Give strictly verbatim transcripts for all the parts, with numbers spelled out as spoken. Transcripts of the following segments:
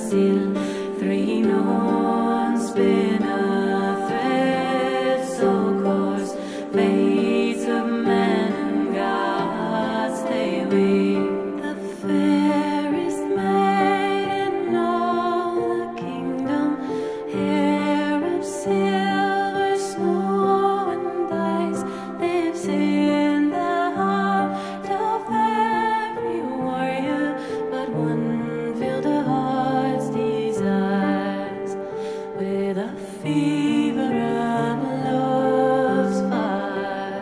steel, three known spin a thread so coarse, fates of men and gods they weave. The fairest maid in all the kingdom, hair of silver, snow and ice, lives in the heart of every warrior, but one filled her heart's desires with a fever of love's fire.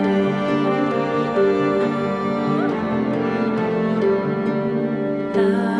The